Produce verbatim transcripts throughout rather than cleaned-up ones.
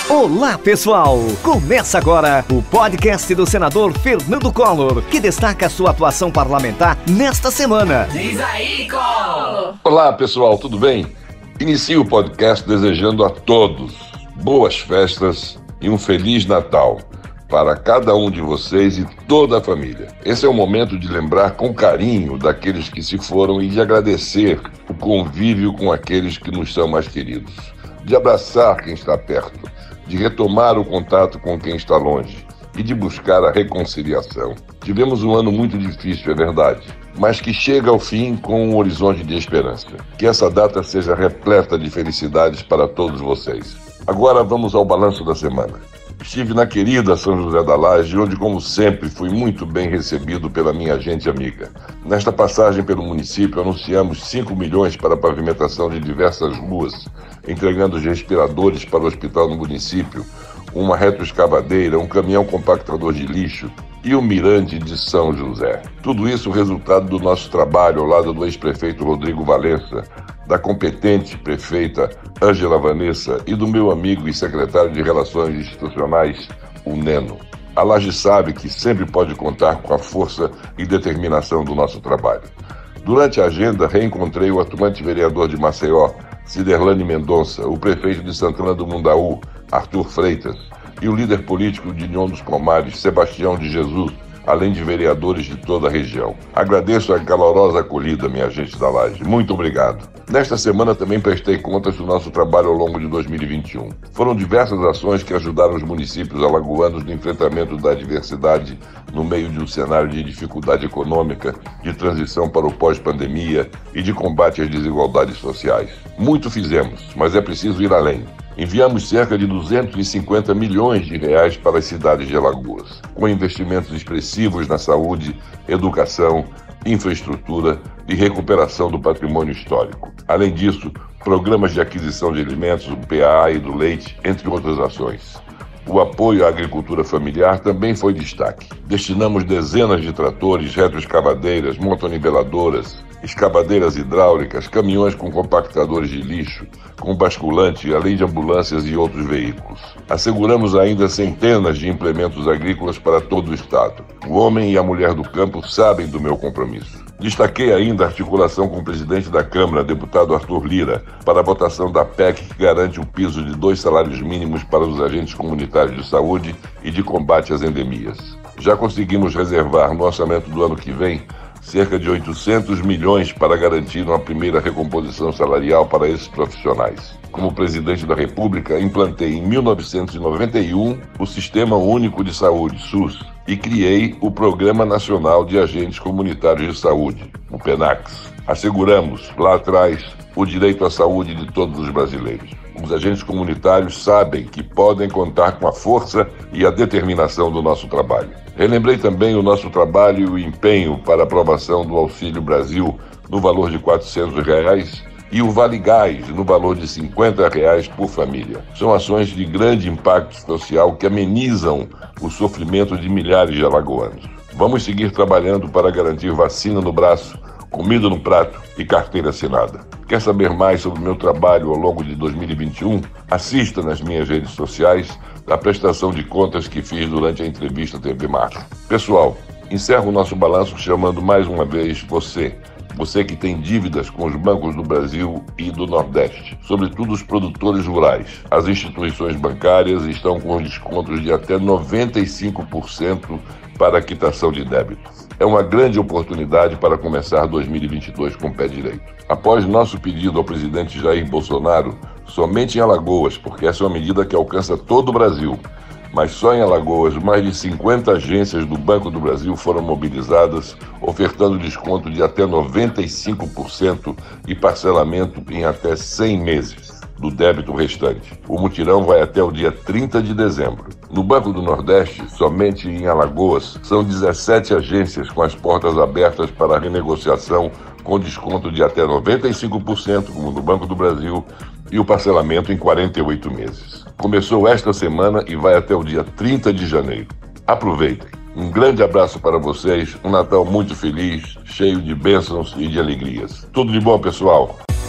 Olá, pessoal! Começa agora o podcast do senador Fernando Collor, que destaca sua atuação parlamentar nesta semana. Diz aí, Collor! Olá, pessoal, tudo bem? Inicio o podcast desejando a todos boas festas e um Feliz Natal para cada um de vocês e toda a família. Esse é o momento de lembrar com carinho daqueles que se foram e de agradecer o convívio com aqueles que nos são mais queridos, de abraçar quem está perto, de retomar o contato com quem está longe e de buscar a reconciliação. Tivemos um ano muito difícil, é verdade, mas que chega ao fim com um horizonte de esperança. Que essa data seja repleta de felicidades para todos vocês. Agora vamos ao balanço da semana. Estive na querida São José da Laje, onde, como sempre, fui muito bem recebido pela minha gente amiga. Nesta passagem pelo município, anunciamos cinco milhões para a pavimentação de diversas ruas, entregando os respiradores para o hospital no município, uma retroescavadeira, um caminhão compactador de lixo e o mirante de São José. Tudo isso resultado do nosso trabalho ao lado do ex-prefeito Rodrigo Valença, da competente prefeita Ângela Vanessa e do meu amigo e secretário de Relações Institucionais, o Neno. A Laje sabe que sempre pode contar com a força e determinação do nosso trabalho. Durante a agenda, reencontrei o atuante vereador de Maceió, Ciderlane Mendonça, o prefeito de Santana do Mundaú, Arthur Freitas, e o líder político de União dos Pomares, Sebastião de Jesus, além de vereadores de toda a região. Agradeço a calorosa acolhida, minha gente da Laje. Muito obrigado. Nesta semana também prestei contas do nosso trabalho ao longo de dois mil e vinte e um. Foram diversas ações que ajudaram os municípios alagoanos no enfrentamento da adversidade no meio de um cenário de dificuldade econômica, de transição para o pós-pandemia e de combate às desigualdades sociais. Muito fizemos, mas é preciso ir além. Enviamos cerca de duzentos e cinquenta milhões de reais para as cidades de Alagoas, com investimentos expressivos na saúde, educação, infraestrutura e recuperação do patrimônio histórico. Além disso, programas de aquisição de alimentos, do P A A e do leite, entre outras ações. O apoio à agricultura familiar também foi destaque. Destinamos dezenas de tratores, retroescavadeiras, motoniveladoras, escavadeiras hidráulicas, caminhões com compactadores de lixo, com basculante, além de ambulâncias e outros veículos. Asseguramos ainda centenas de implementos agrícolas para todo o estado. O homem e a mulher do campo sabem do meu compromisso. Destaquei ainda a articulação com o presidente da Câmara, deputado Arthur Lira, para a votação da P E C que garante o piso de dois salários mínimos para os agentes comunitários de saúde e de combate às endemias. Já conseguimos reservar no orçamento do ano que vem cerca de oitocentos milhões para garantir uma primeira recomposição salarial para esses profissionais. Como presidente da República, implantei em mil novecentos e noventa e um o Sistema Único de Saúde, SUS, e criei o Programa Nacional de Agentes Comunitários de Saúde, o PENAX. Asseguramos, lá atrás, o direito à saúde de todos os brasileiros. Os agentes comunitários sabem que podem contar com a força e a determinação do nosso trabalho. Relembrei também o nosso trabalho e o empenho para a aprovação do Auxílio Brasil no valor de quatrocentos reais e o Vale Gás no valor de cinquenta reais por família. São ações de grande impacto social que amenizam o sofrimento de milhares de alagoanos. Vamos seguir trabalhando para garantir vacina no braço, comida no prato e carteira assinada. Quer saber mais sobre o meu trabalho ao longo de dois mil e vinte e um? Assista nas minhas redes sociais a prestação de contas que fiz durante a entrevista T V Mar. Pessoal, encerro o nosso balanço chamando mais uma vez você, você que tem dívidas com os bancos do Brasil e do Nordeste, sobretudo os produtores rurais. As instituições bancárias estão com descontos de até noventa e cinco por cento para a quitação de débito. É uma grande oportunidade para começar dois mil e vinte e dois com o pé direito. Após nosso pedido ao presidente Jair Bolsonaro, somente em Alagoas, porque essa é uma medida que alcança todo o Brasil, mas só em Alagoas, mais de cinquenta agências do Banco do Brasil foram mobilizadas, ofertando desconto de até noventa e cinco por cento e parcelamento em até cem meses do débito restante. O mutirão vai até o dia trinta de dezembro. No Banco do Nordeste, somente em Alagoas, são dezessete agências com as portas abertas para renegociação com desconto de até noventa e cinco por cento, como no Banco do Brasil, e o parcelamento em quarenta e oito meses. Começou esta semana e vai até o dia trinta de janeiro. Aproveitem. Um grande abraço para vocês, um Natal muito feliz, cheio de bênçãos e de alegrias. Tudo de bom, pessoal!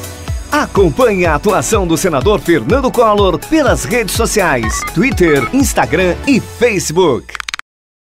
Acompanhe a atuação do senador Fernando Collor pelas redes sociais, Twitter, Instagram e Facebook.